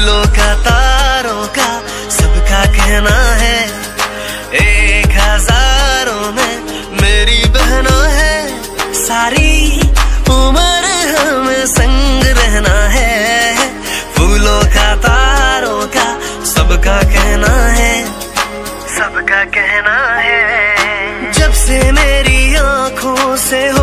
फूलों का तारों का सबका कहना है, 1000 में मेरी बहना है। सारी उम्र हमें संग रहना है, फूलों का तारों का सबका कहना है, सबका कहना है। जब से मेरी आंखों से